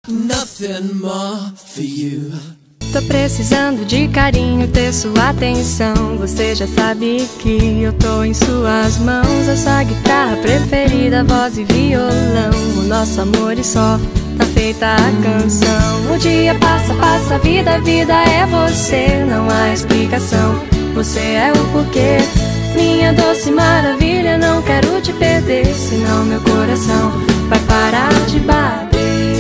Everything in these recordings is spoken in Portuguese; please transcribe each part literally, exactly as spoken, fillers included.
Nothing more for you. Tô precisando de carinho, ter sua atenção. Você já sabe que eu tô em suas mãos. A sua guitarra preferida, voz e violão. O nosso amor e só tá feita a canção. O dia passa, passa, a vida, a vida é você. Não há explicação, você é o porquê. Minha doce maravilha, não quero te perder, senão meu coração vai parar de bater.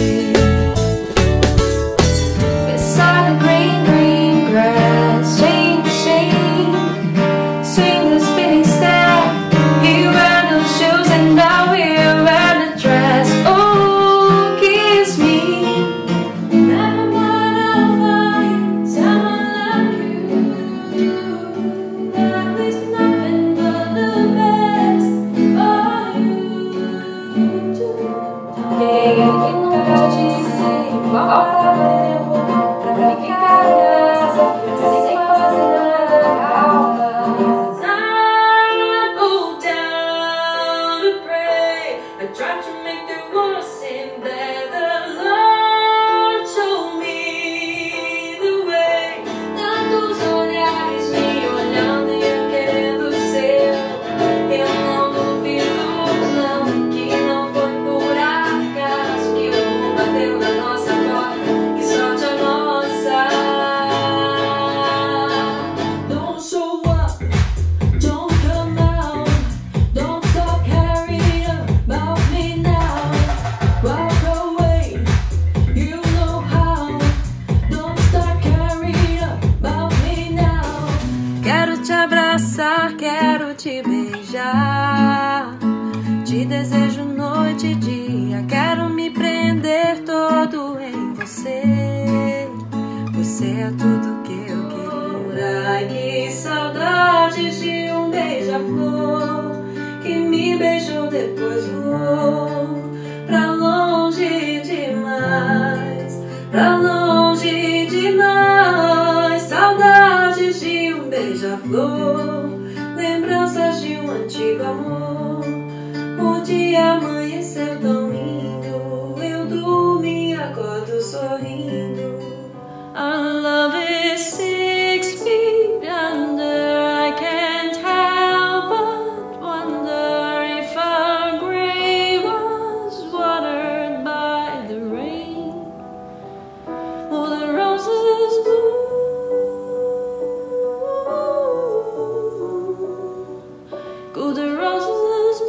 Quero te abraçar, quero te beijar. Te desejo noite e dia. Quero me prender todo em você. Você é tudo que eu queria. Ai, que saudades de um beija-flor que me beijou, depois voou pra longe demais, pra longe de nós. Saudades de um beija-flor, lembranças de um antigo amor. O dia amanheceu tão lindo, eu dormi e acordo sorrindo. Our love is six feet under. I can't help but wonder if our grave was watered by the rain. Will the roses bloom? Could the roses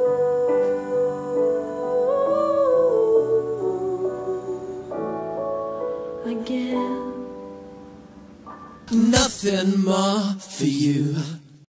bloom again? Nothing more for you.